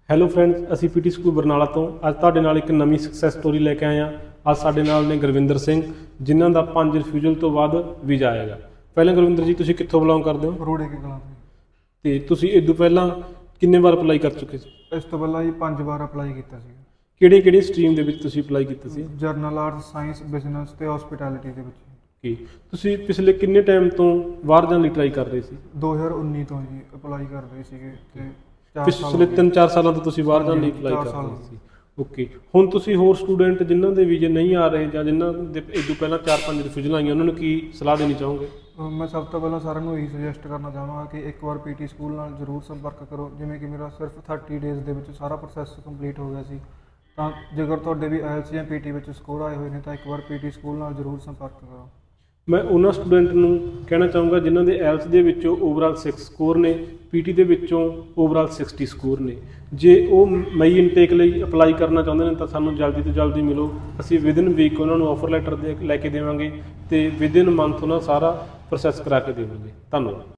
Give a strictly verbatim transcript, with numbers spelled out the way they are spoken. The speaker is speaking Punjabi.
ਹੈਲੋ ਫਰੈਂਡਸ, ਅਸੀਂ ਪੀਟੀ ਸਕੂਲ ਬਰਨਾਲਾ ਤੋਂ ਅੱਜ ਤੁਹਾਡੇ ਨਾਲ ਇੱਕ ਨਵੀਂ ਸਕਸੈਸ ਸਟੋਰੀ ਲੈ ਕੇ ਆਏ ਹਾਂ। ਅੱਜ ਸਾਡੇ ਨਾਲ ਨੇ ਗੁਰਵਿੰਦਰ ਸਿੰਘ, ਜਿਨ੍ਹਾਂ ਦਾ ਪੰਜ ਰਿਫਿਊਜ਼ਲ ਤੋਂ ਬਾਅਦ ਵੀਜ਼ਾ ਆਏਗਾ। ਪਹਿਲਾਂ ਗੁਰਵਿੰਦਰ ਜੀ, ਤੁਸੀਂ ਕਿੱਥੋਂ ਬਿਲੋਂਗ ਕਰਦੇ ਹੋ? ਰੋੜੇ ਕੇ ਕਲਾਂ ਤੋਂ। ਤੇ ਤੁਸੀਂ ਇਸ ਤੋਂ ਪਹਿਲਾਂ ਕਿੰਨੇ ਵਾਰ ਅਪਲਾਈ ਕਰ ਚੁੱਕੇ ਸੀ? ਇਸ ਤੋਂ ਪਹਿਲਾਂ ਜੀ ਪੰਜ ਵਾਰ ਅਪਲਾਈ ਕੀਤਾ ਸੀ। ਕਿਹੜੇ ਕਿਹੜੇ ਸਟਰੀਮ ਦੇ ਵਿੱਚ ਤੁਸੀਂ ਅਪਲਾਈ ਕੀਤਾ ਸੀ? ਜਰਨਲ ਆਰਟਸ, ਸਾਇੰਸ, ਬਿਜ਼ਨਸ ਤੇ ਹਸਪੀਟੈਲਿਟੀ ਦੇ ਵਿੱਚ। ਕੀ ਤੁਸੀਂ ਪਿਛਲੇ ਕਿੰਨੇ ਟਾਈਮ ਤੋਂ ਬਾਹਰ ਜਾਣ ਲਈ ਟਰਾਈ ਕਰ ਰਹੇ ਸੀ? ਦੋ ਹਜ਼ਾਰ ਉੱਨੀ ਤੋਂ ਜੀ ਅਪਲਾਈ ਕਰ ਰਹੇ ਸੀਗੇ ਤੇ ਪਿਛਲੇ ਤਿੰਨ ਚਾਰ ਸਾਲਾਂ ਤੋਂ ਤੁਸੀਂ ਬਾਹਰ ਜਾਣ ਲਈ ਅਪਲਾਈ ਕਰ ਰਹੇ ਸੀ। ਓਕੇ, ਹੁਣ ਤੁਸੀਂ ਹੋਰ ਸਟੂਡੈਂਟ ਜਿਨ੍ਹਾਂ ਦੇ ਵੀਜ਼ੇ ਨਹੀਂ ਆ ਰਹੇ ਜਾਂ ਜਿਨ੍ਹਾਂ ਦੇ ਇਸ ਤੋਂ ਪਹਿਲਾਂ ਚਾਰ ਪੰਜ ਰਿਫਿਊਜ਼ਲ ਆਈਆਂ, ਉਹਨਾਂ ਨੂੰ ਕੀ ਸਲਾਹ ਦੇਣੀ ਚਾਹੋਗੇ? ਮੈਂ ਸਭ ਤੋਂ ਪਹਿਲਾਂ ਸਾਰਿਆਂ ਨੂੰ ਇਹੀ ਸੁਜੈਸਟ ਕਰਨਾ ਚਾਹਾਂਗਾ ਕਿ ਇੱਕ ਵਾਰ ਪੀਟੀ ਸਕੂਲ ਨਾਲ ਜ਼ਰੂਰ ਸੰਪਰਕ ਕਰੋ। ਜਿਵੇਂ ਕਿ ਮੇਰਾ ਸਿਰਫ ਥਰਟੀ ਡੇਜ਼ ਦੇ ਵਿੱਚ ਸਾਰਾ ਪ੍ਰੋਸੈਸ ਕੰਪਲੀਟ ਹੋ ਗਿਆ ਸੀ, ਤਾਂ ਜੇਕਰ ਤੁਹਾਡੇ ਵੀ ਆਇਲਸ ਜਾਂ ਪੀਟੀ ਵਿੱਚ ਸਕੋਰ ਆਏ ਹੋਏ ਨੇ ਤਾਂ ਇੱਕ ਵਾਰ ਪੀਟੀ ਸਕੂਲ ਨਾਲ ਜ਼ਰੂਰ ਸੰਪਰਕ ਕਰੋ। ਮੈਂ ਉਹਨਾਂ ਸਟੂਡੈਂਟ ਨੂੰ ਕਹਿਣਾ ਚਾਹੂੰਗਾ ਜਿਨ੍ਹਾਂ ਦੇ ਆਇਲਸ ਦੇ ਵਿੱਚੋਂ ਓਵਰਆਲ ਸਿਕਸ ਸਕੋਰ ਨੇ, ਪੀਟੀ ਦੇ ਵਿੱਚੋਂ ਓਵਰਆਲ ਸਿਕਸਟੀ ਸਕੋਰ ਨੇ। ਜੇ ਉਹ ਮਈ ਇਨਟੇਕ ਲਈ ਅਪਲਾਈ ਕਰਨਾ ਚਾਹੁੰਦੇ ਨੇ ਤਾਂ ਸਾਨੂੰ ਜਲਦੀ ਤੋਂ ਜਲਦੀ ਮਿਲੋ। ਅਸੀਂ ਵਿਦਿਨ ਵੀਕ ਉਹਨਾਂ ਨੂੰ ਆਫਰ ਲੈਟਰ ਦੇ ਲੈ ਕੇ ਦੇਵਾਂਗੇ ਅਤੇ ਵਿਦਿਨ ਮੰਥ ਉਹਨਾਂ ਸਾਰਾ ਪ੍ਰੋਸੈਸ ਕਰਾ ਕੇ ਦੇਵਾਂਗੇ। ਧੰਨਵਾਦ।